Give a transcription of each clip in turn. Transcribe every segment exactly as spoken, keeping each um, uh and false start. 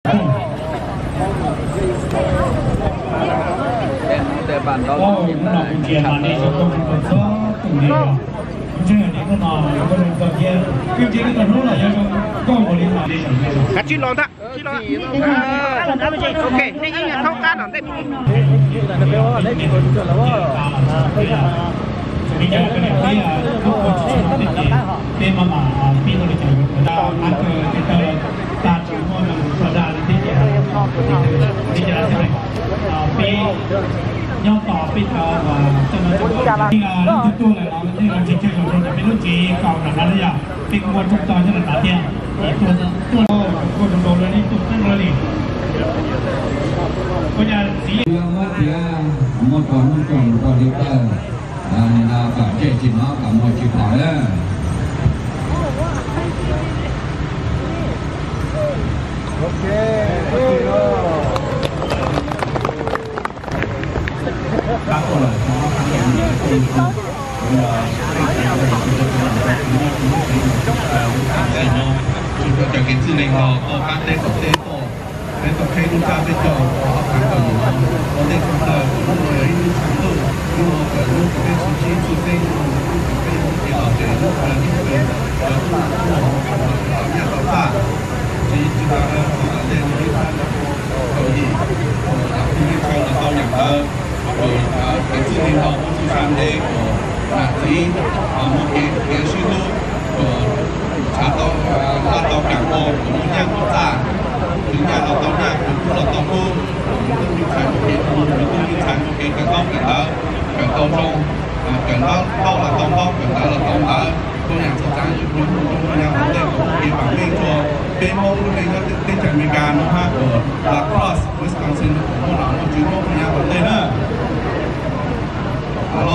để bạn đó nhìn là chuyện mà đi cho công việc có từng ngày rồi chứ là đi con nào có được còn kia cái chuyện cái còn là do con của đi mà đi chẳng hạn cá chín lon đó chín lon ok nên anh là thao cá nó đây bây giờ cái này thấy là không có chuyện gì để mà mà pin nó chạy người ta ăn cái cái ta chỉ mua là một đàn thì thế bây giờ thế này pin nhau tỏ pin và cho nó nhưng là lúc chúng tôi là nó như là chỉ chơi rồi là bên lúc chỉ cầu là nó đấy à pin mua chúng tôi cho là đá tiền tôi tôi tôi đồng đồ lên đi tôi tăng lên đi bây giờ chỉ mất thì một còn một còn một còn đi tờ nên là cả chạy chỉ nó cả một chỉ khỏi đấy ok các con là có khả năng để tìm kiếm chúng tôi cho cái字này họ có các tên có tên tổ tên tổ khi chúng ta biết cho họ kháng vào những có tên không là cũng với những sáng tự nhưng mà phải luôn cái tên số chín số tên thì họ để lúc là những cái đó là họ nhà bảo phả chỉ chúng ta là tên những cái cầu gì thì như sau là sau nhạc thơ rồi cái字này họ cũng chỉ làm đây là chỉ một cái cái suy tư trả tàu là tàu cảng hồ của những nhà quốc gia những nhà tàu tàu nhà của là tàu khu những những sản một cái những những sản một cái cái tàu cái đó cái tàu trong cái đó tàu là tàu tàu cái đó là tàu ở tôi nhà sẽ trả những những những nhà vấn đề của cái bản bên cho bên mông lúc này nó tên trận America nó ha của La Crosse Wisconsin của nó một chuyến một nhà vấn đề nữa alo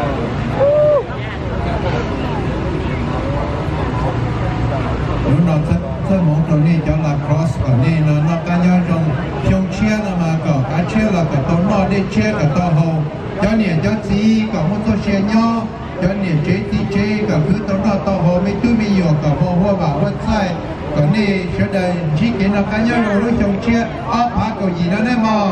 lúc đó rất rất muốn cho nên cho La Crosse ở đây nó nó cá nhau trong trong chia là mà có cá chia là có tàu nọ để chia cả tàu hồ cho nên cho gì có một số xe nhỏ cho nên chế thì chế cả cứ tàu nọ tàu hồ mấy túi mấy nhiều cả hồ hoa bảo hoa sai còn này sẽ đây chỉ cái nó cá nhau rồi lúc trong chia áp phá cầu gì đó đấy mà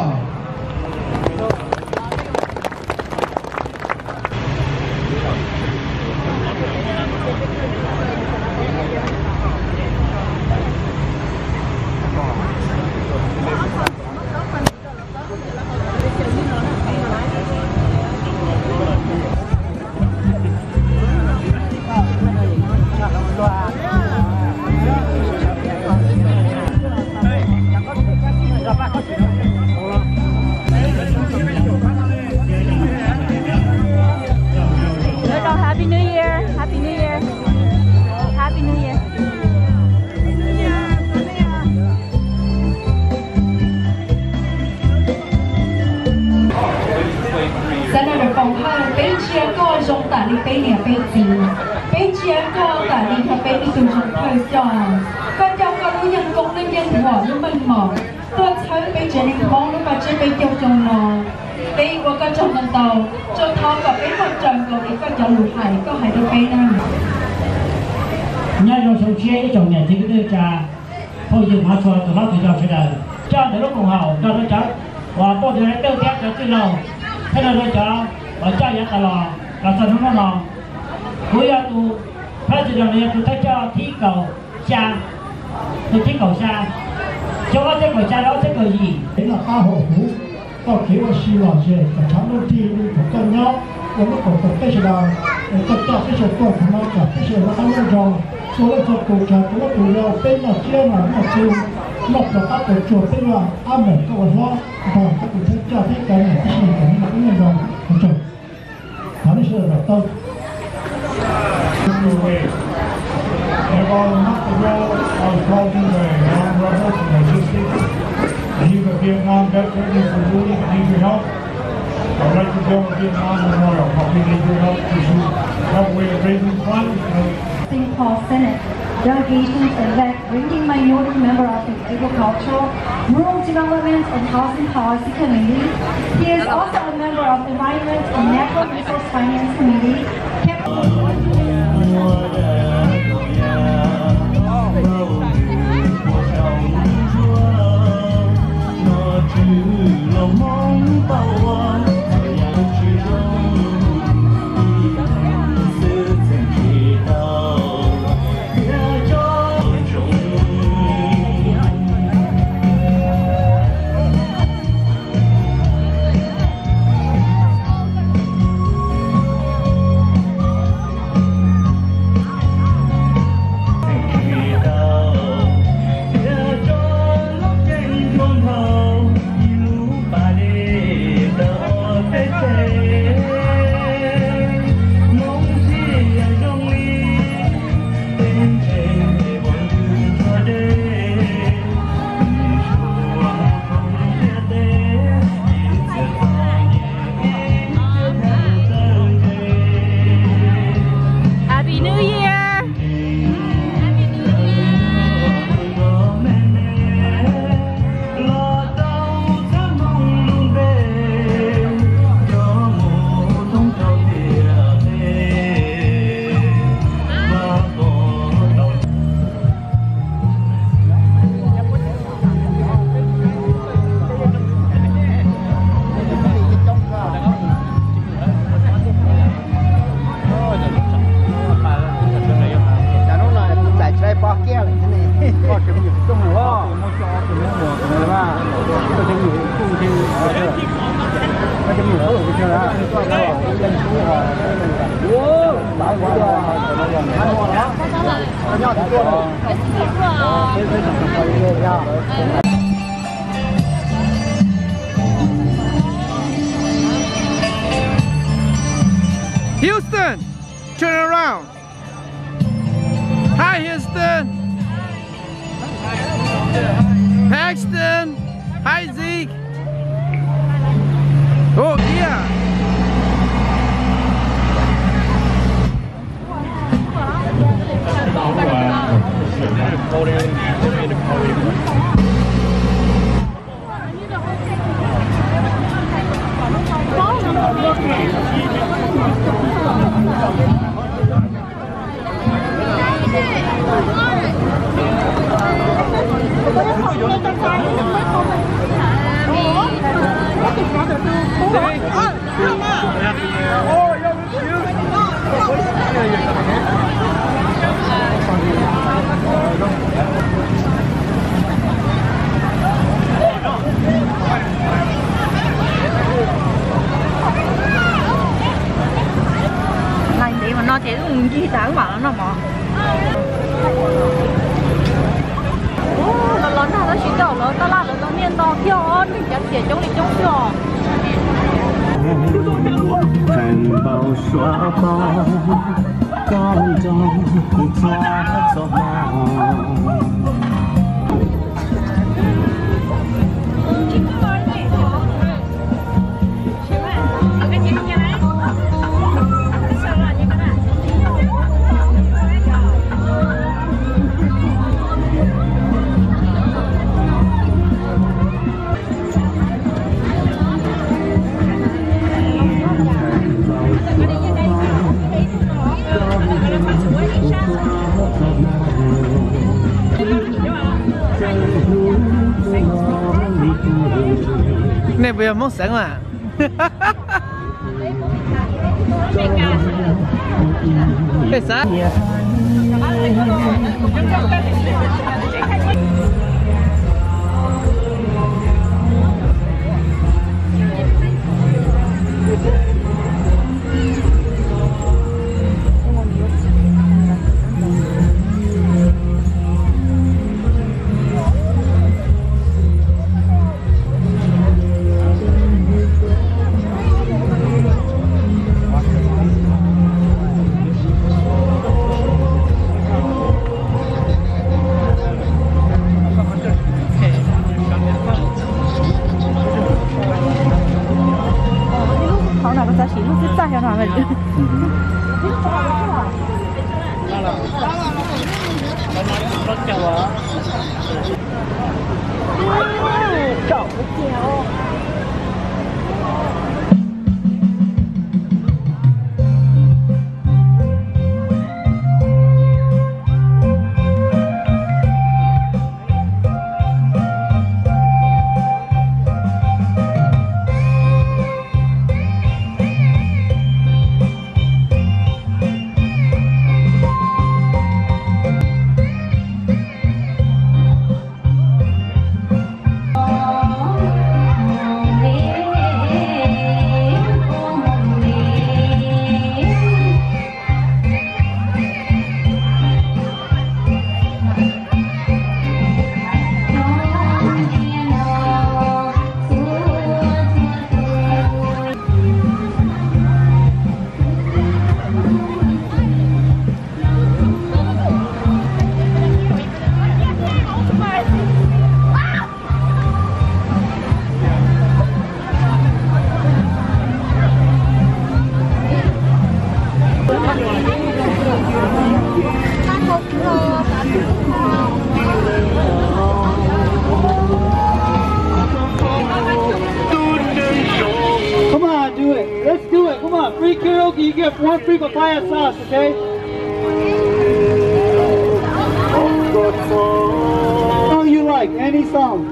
Happy New Year! Happy New Year! Happy New Year! 在那儿放开，北京高中大理北年北京，北京高大理和北理中中推上，ก็เจ้าก็รู้ยังกงนั่งยังหัวยังมันหมอกตัวเธอไปเจริญท้องแล้วก็จะไปเกี่ยวจงนอนตีว่าก็จงกันเตาจนท้องกับไปคนจังก็อีกก็จะหลุดหายก็หายไปนั่น nhà trong sông chia cái trồng này thì cái cha thôi dừng hóa cho từ đó thì cho sẽ đời cho từ lúc cùng hậu cho nó cháu và tôi thì tiêu thét cho cái lầu thế là tôi cho và cho giá cả lò là sao nó lò cuối giờ tu phát triển này tôi thấy cho thí cầu xa tôi thí cầu xa cho nó cái cầu xa đó cái cầu gì đấy là ba hộ phú có kiểu là xì lò dễ và chấm đôi ti đi của con nhóc của nó cổ cổ cái gì đó tất cả cái số cổ của nó cả cái số nó ăn rồi số lượng số cổ cả của nó tụi nó bên là chia mà nó chịu lọc là các cổ chuột bên là ăn mệt các con hoa còn các cổ sẽ cho cái cái này cái gì cái này cái này rồi cổ chuột đó là sự là tốt Everyone not to go on clothing and non-rubber logistics. He's a Vietnam veteran, he's a really need your help. I'd like to go to Vietnam Memorial, probably need your help to help with raising funds. Saint Paul Senate delegations elect ranking minority member of the Agricultural, Rural Development and Housing Policy Committee. He is also a member of the Environment and Natural Resource Finance Committee. Houston, turn around. Hi, Houston. Paxton. Hi, Zeke. Oh, yeah. Này để mà nó chỉ dùng gì sáng bảo nó mà. Ô, nó lớn nào nó chỉ đầu lớn, ta là nó miền to kia ôn, mình chẳng chỉ chống đi chống kia. 尘暴刷爆，高中抓走猫。 Này bây giờ món sẵn à. Cái sao? Free karaoke, you get one free papaya sauce, okay? Song you like, any song.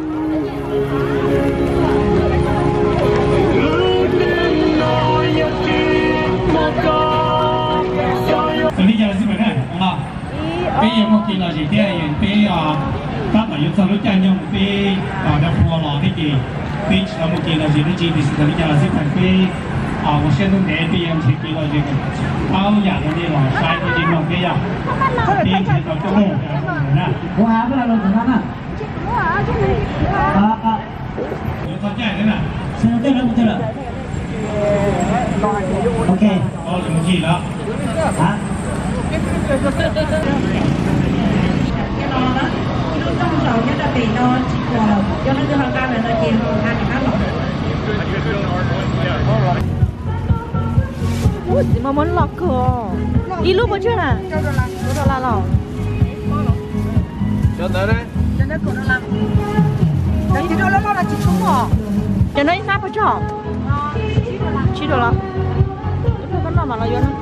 Lý do là gì vậy nè, à, bây giờ một kỳ là gì thế này, bây giờ các bạn yêu thương cha nhung, bây ở đập phù lò thế kì, bây giờ một kỳ là gì nó chỉ thì sự lý do là gì phải bây 啊，我现在来这样去给到这个高雅的那种山的那种这样，并且到中午的， 我还不来了，怎么办？啊啊！ 有他这样的呢。 现在对了，对了。OK。 好，冷气了。 啊。 trong sầu nhất là vì nó chỉ còn cho nó đưa hàng ca là nó tiền hai thì khác rồi. Ủa gì mà muốn lọc cửa? Đi lúc bao chưa nè? Đâu rồi làm? Đâu rồi làm rồi? Cho tới đây. Cho nó cửa nó làm. Đấy thì đâu nó là chỉ xuống hả? Cho nó nắp bao chưa? Chỉ được lắm. Cái con nào mà nó vô nó?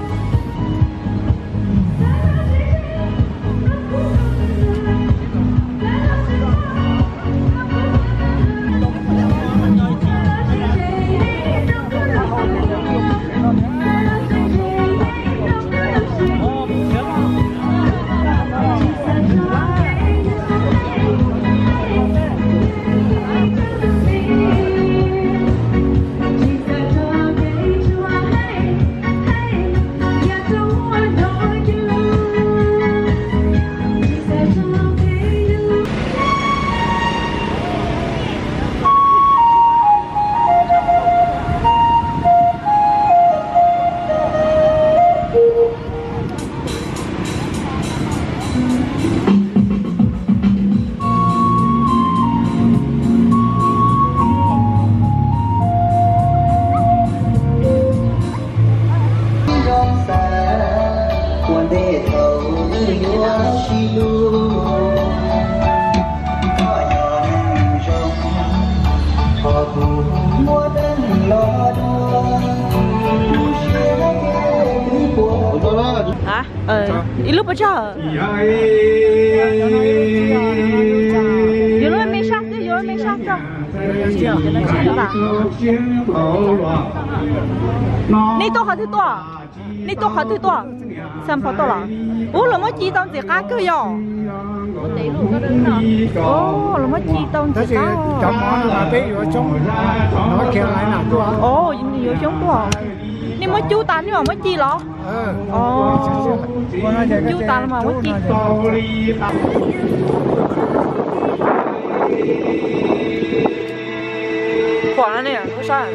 Hả? Ờ, đi lúc bao giờ? Vô lúc em sát chứ, vô em sát cho. Nè tôi hỏi thứ to, nè tôi hỏi thứ to, xem phật to là. Ủa là mới chi tông gì cá cơ yo? Ồ, là mới chi tông gì cá? Chọn món là tí vô chúng, nói kia lại nào tôi. Ồ, vô chúng tôi. Nè mới chú ta nhưng mà mới chi lọ? Ồ, chú ta mà mới chi. Quả nó nè, có sao?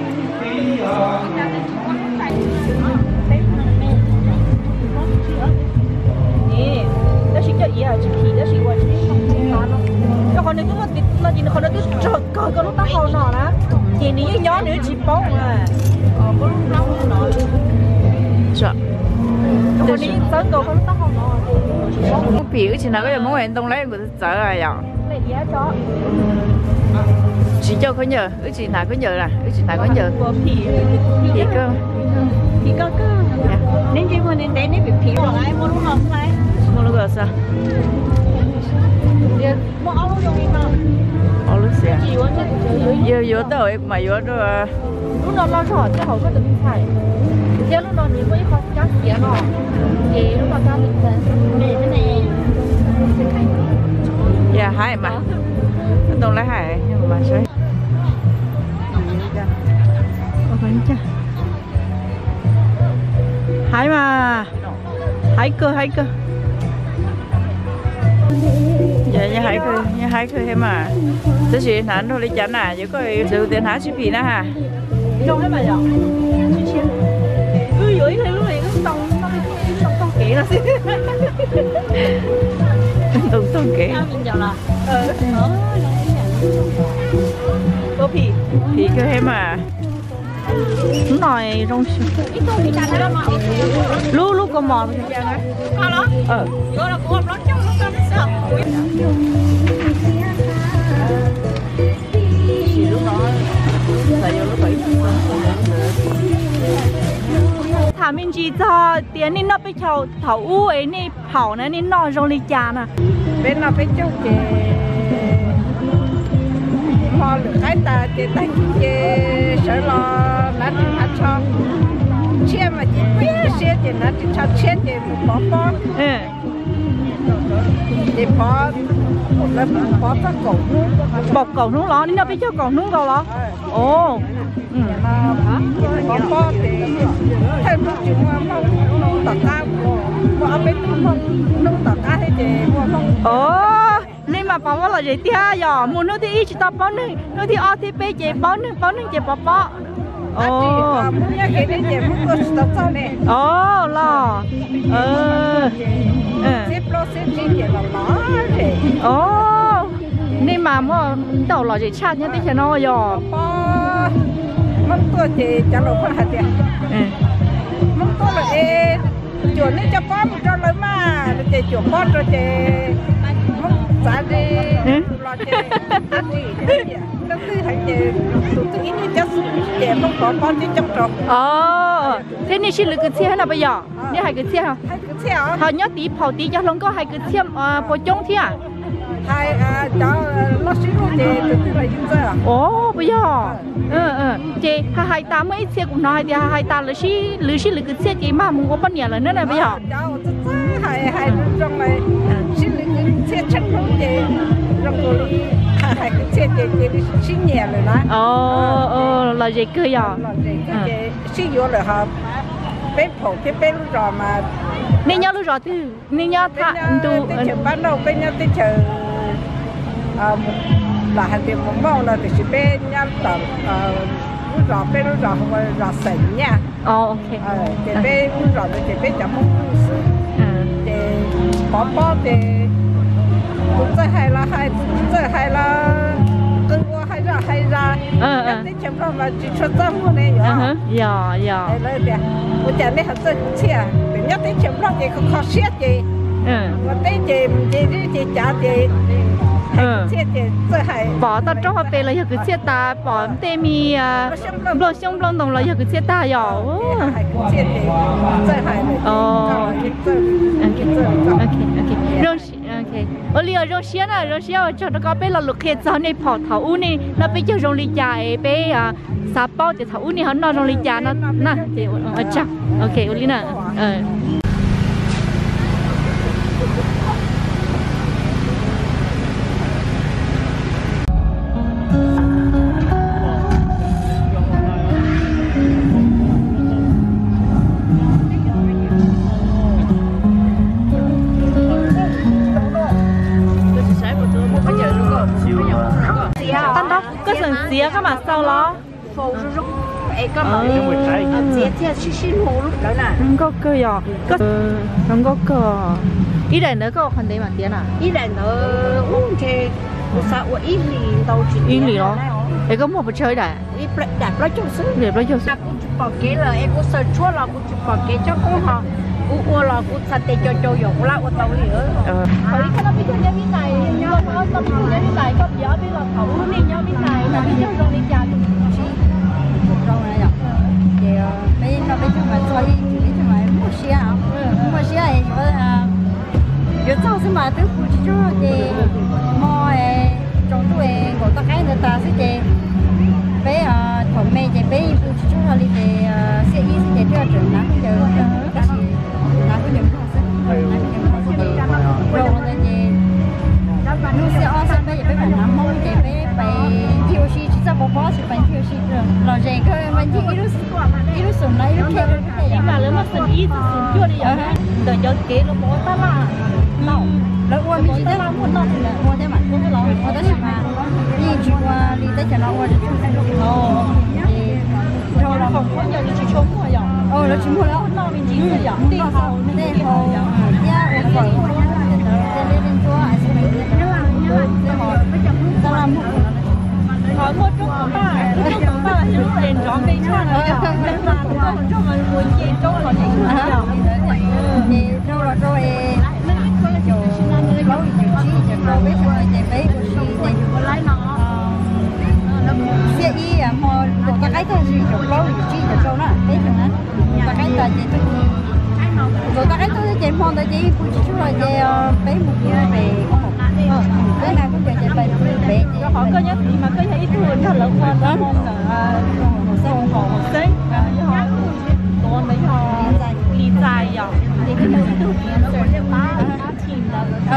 Nè, đó chỉ cho ý à, chỉ khí đó chỉ qua chỉ không nó. Cho con này cứ mà nó chỉ con nó cứ trợt cờ con nó tao hầu nọ đó. Chị ní nhỏ nữa chỉ bông à. Ờ, có lúc nấu nọ. Dạ. Con đi tới cầu con nó tao hầu nọ. Biểu chỉ là cái món ăn đông lấy của chợ à vậy. Này giá chó. Chỉ cho có nhờ, ước chị nào có nhờ là, ước chị nào có nhờ. Thì thì cơ. Thì cơ cơ. Nên chỉ muốn đến đấy nên bị phí rồi ai mua lúc nào cũng lấy. Mua lúc nào sao? Mua áo lúc đâu mà. Áo lúc gì à? Chỉ muốn vô vô tới mà vô đó. Lúc nào lo sợ chứ không có được phải. Chứ lúc nào thì mới có cá kia nó. Thì lúc nào cá mình này cái này. Dạ hai mà. Đông lấy hai nhưng mà sấy. Hai mà. Hai cơ hai cơ. Dạ như hai cơ như hai cơ hay mà. Thế chị nãy thôi lấy chán à, chứ có sự tiền há ship gì nữa hả? Không hết mà giờ. Ui ui thấy lúc này nó tông nó tông tông kỹ nó xí. Tông tông kỹ. Ờ. Có phì. Phì cơ hay mà. Nói rong lu lu có mò mà chăng á? Ờ. Vô là của nó trong nó sao sợ. Chỉ lúc đó là vô lúc bảy. Thả mình chỉ cho tiền nên nó bị chầu thầu u ấy nè hảo nữa nên nó rong đi chà nè. Bên nó bị chầu kề. Họ được cái ta tiền tay kề sợ lo nát ăn cho. Chia mà chỉ biết chia thì nó chỉ cho chia thì một bỏ bỏ. Ừ. Chị bỏ một lần bỏ tất cổ nước. Bọc cầu nướng ló, đi đâu biết cho cầu nướng cầu ló. Ồ. Ừ. Bỏ bỏ thì thêm một chuyện mà mong nông tạc cao bỏ bên nông nông tạc cao thì chị mua không. Ồ. Nên mà bảoว่าlà gì tia giờ mua nước thì ít chỉ tao bao nhiêu, nước thì o thì bé chị bao nhiêu bao nhiêu chị bỏ bỏ. Ồ. Muốn nhớ cái đấy chị muốn có tao sao nè. Ồ lo. Ờ. Xếp lo xếp chi chị là bỏ thì. Ồ. Nên mà mua đầu là gì chát nhá tí cho nó giờ. Mong tôi thì trả lời khoa hạt tiền. Mong tôi là ê chuột này cho con một cho lớn mà chị chuột con rồi chị mong giá đi lo chị ăn gì thế nhỉ? Nó cứ thành chị tụi tôi nghĩ như chắc chị mong có con chứ chăm trộn. Ờ. Thế nên chỉ là cái xe hay là bây giờ? Nên hay cái xe hả? Hay cái xe hả? Họ nhớ tí跑tí cho lông có hay cái xe bộ trống thế à? Hay cho lo xí luôn chị tụi tôi là dân chơi à? Ồ bây giờ. Ừ ừ. Chị hai ta mấy xe cũng nói thì hai ta là xí lưỡi xí là cái xe chị mà muốn có bao nhiêu lần nữa này bây giờ? Cháu hay hay trong này xí là cái xe chân luôn chị. Trong rồi hai cái xe chị chị xí nhẹ rồi đó. Ờ ờ là gì cơ giờ? Là gì cái chị xí vô rồi họ bé phổ cái bé lúc rồi mà. Nên nhớ lúc rồi thì nên nhớ thà tu. Tới chờ ban đầu cái nhớ tới chờ là hàng tiền mong mong là thì chỉ bé nhớ tầm lúc rồi bé lúc rồi không có rồi sỉnh nha. Ờ ok. Chị bé lúc rồi thì chị bé chẳng muốn chị bỏ bỏ thì cũng rất hay là hay cũng rất hay là cưng qua hay ra hay ra. Ờ ờ. Cái chấm đó mà chỉ cho tâm luôn này nhở. Dạ dạ. Đây đây. Tôi chẳng biết học rất chia. Để nhắc tới chấm đó thì không khó xét gì. Ừ. Và tới chị chị đi chị trả chị. Ừ. Bỏ ta cho họ về là cái xe ta bỏ tên mi lô xung lông đồng là cái xe ta rồi. Ồ. Ok ok. Rồi ok. Ở đây rồi xe này rồi xe cho nó có bé là lục hết cho nên bỏ thảo u này nó bây giờ rong ly trà bé sa bao thì thảo u này họ nó rong ly trà nó nè thì ở chắc ok ở đây nè. Xía các bạn sau đó phô rút ấy có mà xía xía xí xí mù lúc đó nè không có cơ giờ không có cơ ý này nữa có phần đấy mà tiền à ý này nữa uống chè sao ý lì đâu chỉ ý lì đó ấy có một chơi đấy ý đặt nó trong xứ để nó trong xứ bỏ cái là em có sờ chúa là cũng bỏ cái cho cô họ u u là cũng sạch cho cho dùng là u tàu lì nữa hồi cái nó biết cho nhân viên này nhưng mà có tâm nhân viên này có giờ biết là thấu nên nhân viên này là biết cho rồi đi chả rồi này ạ thì bây giờ bây giờ mà cho đi thì thì mà mua xe à mua xe thì vừa vừa sau khi mà tới phụ cho thì mua trong tuổi của tất cả người ta sẽ thì bé thầu mẹ thì bé phụ cho họ đi thì xe đi sẽ cho trường nó giờ cái gì nó có những cái gì rồi là gì nó sẽ ở sân bay bé phải nắm mông thì bé phải thiêu xí chỉ cho bố bố chỉ phải thiêu xí rồi rồi gì cơ mình chỉ ít ít ít sủng này ít kêu nhưng mà nếu mà sủng ít sủng chưa đi ở đời cho kế nó bố ta là lâu rồi qua mình chỉ tới muốn lo thì là mua thế mà mua cái lo mua tới mà đi chỉ qua đi tới chợ nó qua được ồ rồi là không có giờ chỉ trốn thôi giờ ờ nó chỉ mua đó nó mình chỉ là giờ đi hầu đi hầu nha em vợ lên lên chúa ai sẽ mình nhớ là nhớ là họ ta làm họ mua chút của ba chút của ba là lúc lên chọn đi cho nó nên mà có cho mình muốn gì cho nó gì thì đâu là rồi chỗ lâu nhiều chi chỗ lâu biết rồi thì mấy cái gì thì có lái nó xe y à mà đồ ta cái thôi gì chỗ lâu nhiều chi chỗ nó biết rồi á ta cái là gì tôi rồi ta cái tôi chạy mòn tới chỉ phụ chỉ là về bé một người về có một cái nào cũng chạy về về họ có nhất mà có ít tuổi nó lớn hơn đó một xe một hộ một xe còn mấy họ lý giải rồi thì cái này tôi rồi ba ba team là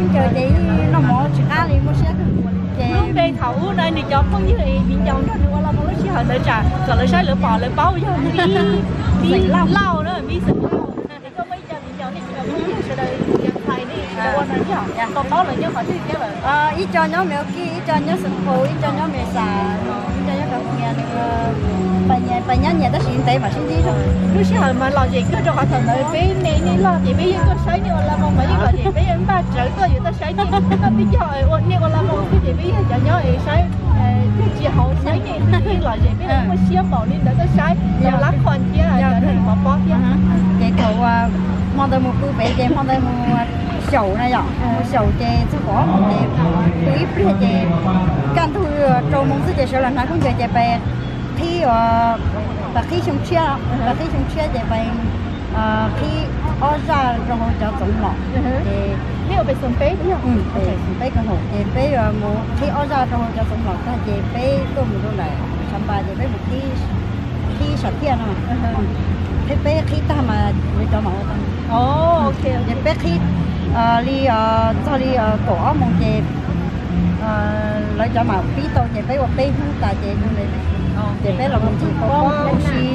chơi chị nó mỏ chỉ cá liền mua xe lúc đây thấu đây thì cho không như vậy biến dòng đó nữa là một lúc xíu nữa trả rồi lấy sai lửa bỏ lấy bao giờ đi đi lau lau nữa đi sực lau thì có mấy giờ biến dòng thì chỉ là bây giờ đâyยังไงนี่ตัวนั้นจ้ะตอนđó là nhớ phải đi cái là ờ ít cho nhóm mèo kia ít cho nhóm sừng khô ít cho nhóm mèo xà ít cho nhóm đồng nhà được bà nhà bà nhà nhà ta xịn tệ mà xịn đi thôi lúc xíu mà lo gì cứ cho họ thằng này bé này này lo gì bé những con sấy như là một mấy cái gì bé những ba trời có gì ta sấy đi ta biết cho ôn như là một cái gì bé cho nhớ ấy sấy cái gì hậu sấy như cái lo gì bé không có xíu bỏ lên để ta sấy giờ lá con kia giờ thì họ bỏ kia vậy cậu mong tới một cô bé chị mong tới một sầu này ạ một sầu chị sẽ có một cái túi bự chị can thu trâu mông sức chị sẽ là nói cũng giờ chị về khi và khi chúng chia và khi chúng chia chị về khi ở ra rồi cho tổng lọ thì nếu về sân bé đúng không? Ừ, về sân bé con hổ chị bé một khi ở ra rồi cho tổng lọ ta chị bé tôi một đôi này trăm ba chị bé một khi khi sạch thiên à thế bé khi ta mà đi cho mẫu ta oh ok chị bé khi đi cho đi tổ một chị lấy cho mẫu phí tôi chị bé một bé không ta chị như này chị bé là một chị có có chị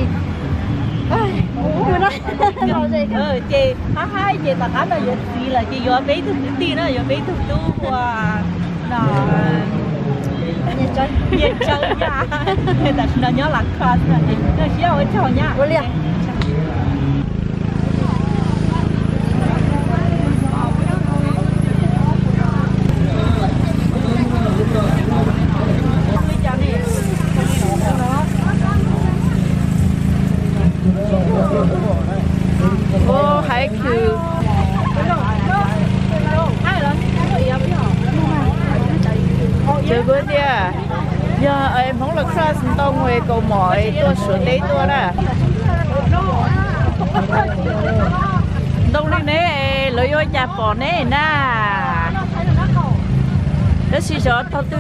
ờ chị hai hai chị ta cá là gì là chị vừa bé thực ti nữa vừa bé thực tu và là nhiệt chân nhiệt chân nhaแต่เราnhớ là class là nó xíu ở chỗ nha vô liền ô hãy cứ chơi bữa đi à giờ em không là class tao ngồi cầu mỏi tôi sửa đấy tôi đó đông đi nè lấy vô nhà bỏ nè na đó xí gió tao tư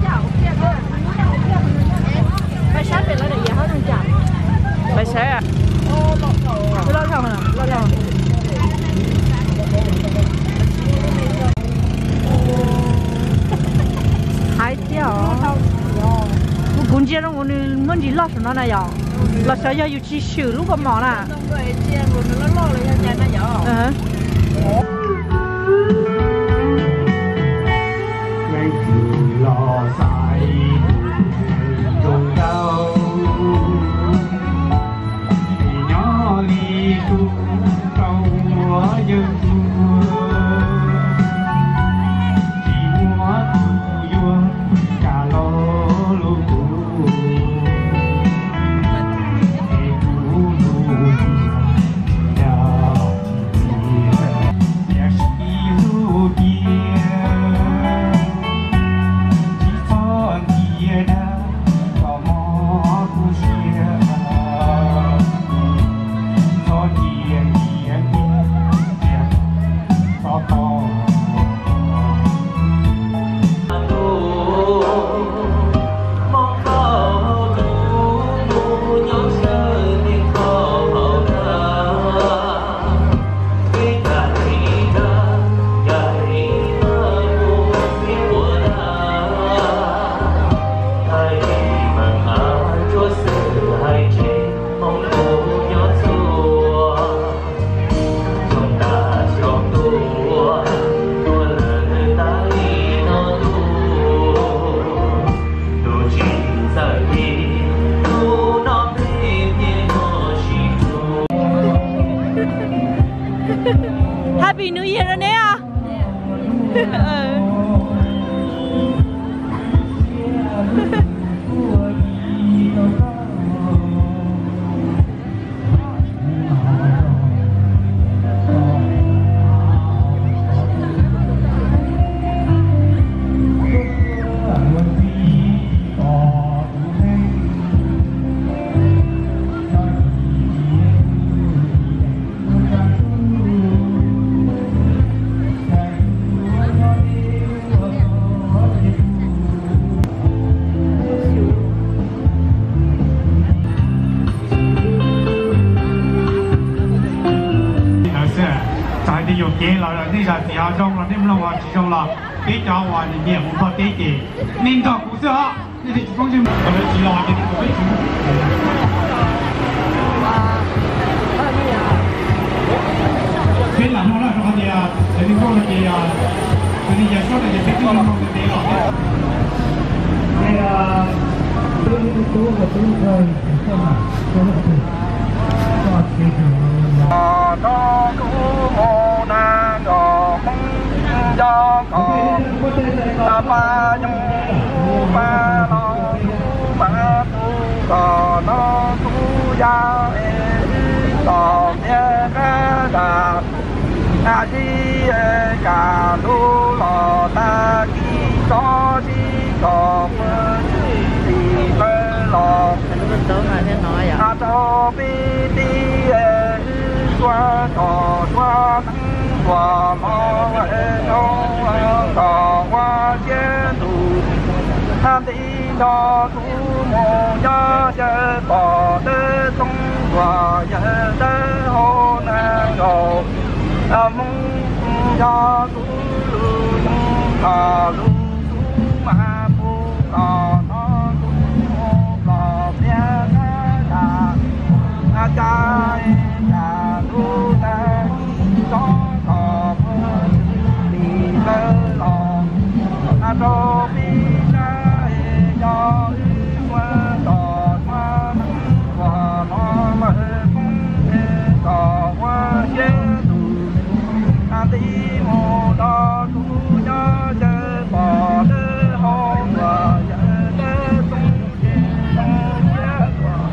phải sát về lại để giờ hết không chả phải sát à lo thằng à lo thằng hai triệu cũng chỉ là một món gì lót nó này à lót sao giờ yêu chỉ sửa lúc có mỏ à ngày thường lo sai trồng rau nhỏ đi tu câu múa dân chùa chỉ múa tu vua cả lo lu để tu lu đào yes you dear chỉ son kia đã có mò tu xia son kia kia kia có to Happy New Year rồi nè à 啲肉嘢落嚟，呢就時下裝啦，啲咁咯喎。 话其中了，比较话里面文化地点，领导故事哈，你的风景，我们知道你的口碑。非常好了，说的呀，这里说的呀，这里也说的也是非常好的地方。哎呀，这里多个都可以，干嘛？多个都，大体上。大道路我难走，梦要高，大把用不把老不把不搞老不要哎，老面个大，那是哎干路老大的早的早不的分老，那走比的哎。说道说能说老人用道我前途，他的道路梦要是跑得中国人的好难走，啊梦要路路用道路路马不高那路高边个大，啊家。路在中国不离了老，那周比赛要日文到他能过那么风景到我先路，那的木到路要是跑得好我人的中间中间过。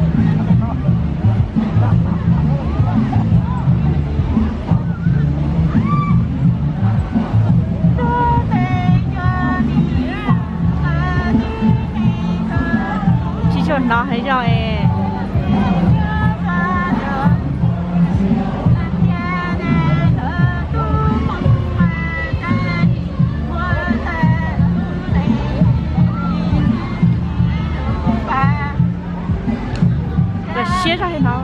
cho nó hay rồi và xé ra hay nó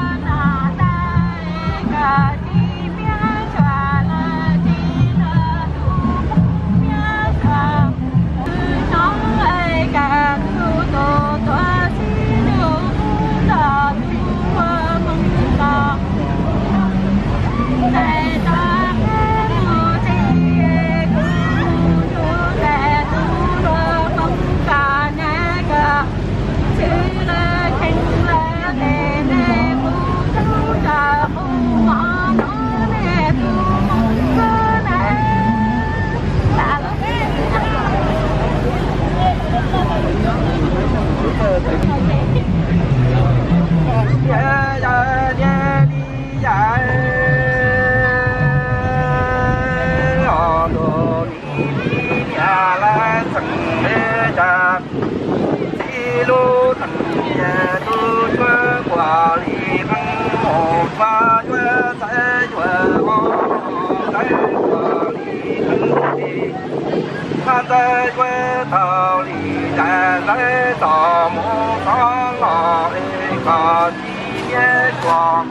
他在街头里站在草木上老一个几年光，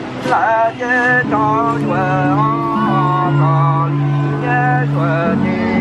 来接朝月啊，高里面说的。